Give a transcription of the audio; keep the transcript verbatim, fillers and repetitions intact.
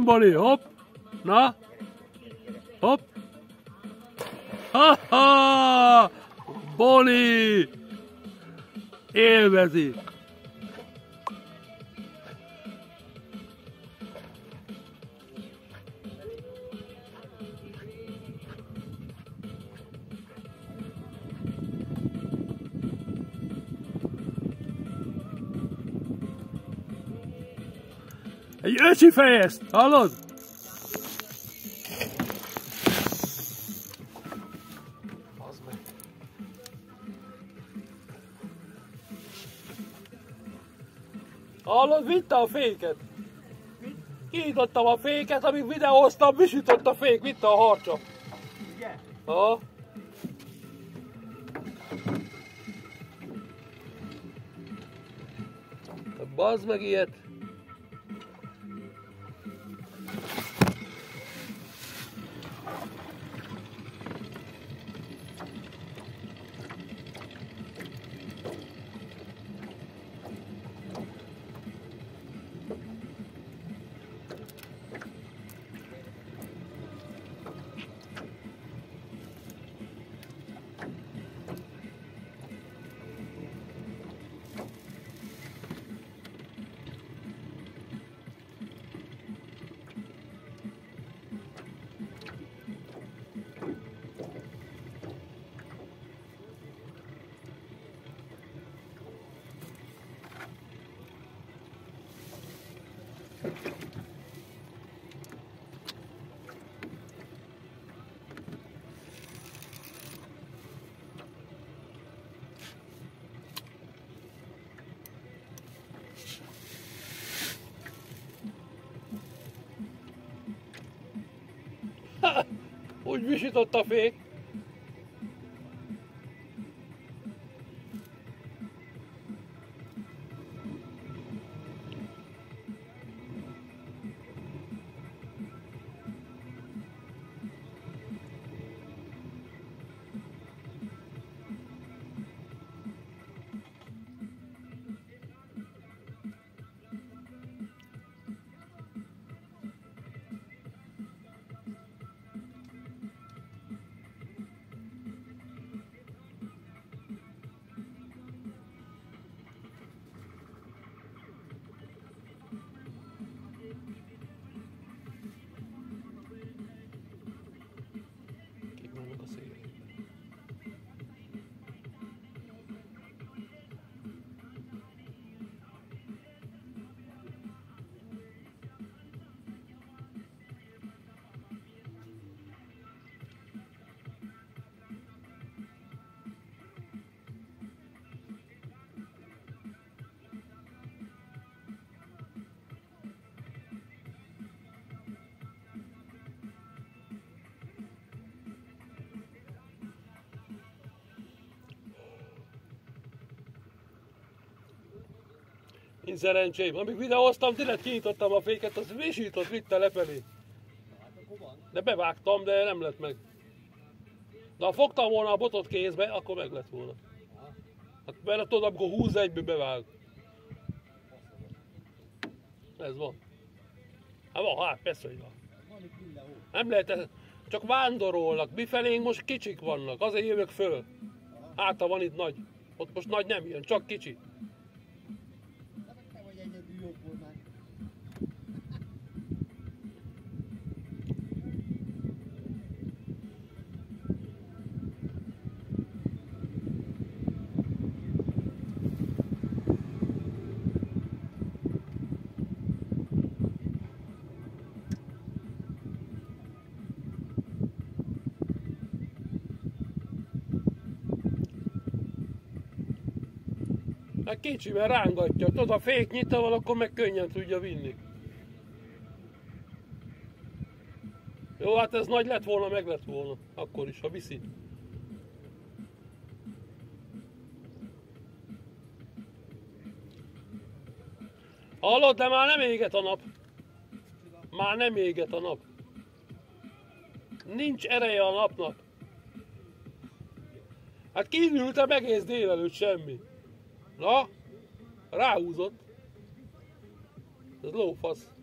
Bali, hopp! Na! Hopp! Ha-ha! Bali! Élvezi! Egy öcsi fejeszt, hallod? Hallod, vitte a féket. Kinyitottam a féket, amíg videóztam, visított a fék, vitte a harcsa. Igen? Ha? Bazd meg ilyet. Úgy visított a fék. Nincs szerencsém. Amíg videóztam, direkt kinyitottam a féket, az visított, vitte lefelé. De bevágtam, de nem lett meg. De ha fogtam volna a botot kézbe, akkor meg lett volna. Hát mert tudod, amikor húz egybe bevág. Ez van. Hát van, hát persze, hogy van. Nem lehet, csak vándorolnak. Mifelénk most kicsik vannak, azért jövök föl. Hát ha van itt nagy. Ott most nagy nem jön, csak kicsi. Hát kicsi, mert rángatja. Tudod, a fék nyitva van, akkor meg könnyen tudja vinni. Jó, hát ez nagy lett volna, meg lett volna. Akkor is, ha viszi. Hallod, de már nem éget a nap. Már nem éget a nap. Nincs ereje a napnak. Hát kívültem egész délelőtt semmi. Na, ráhúzott. Ez lófasz.